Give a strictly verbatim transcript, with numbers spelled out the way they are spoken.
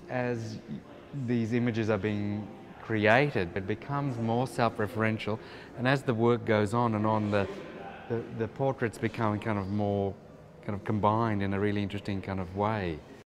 as these images are being created, it becomes more self-referential, and as the work goes on and on, the, the, the portraits become kind of more kind of combined in a really interesting kind of way.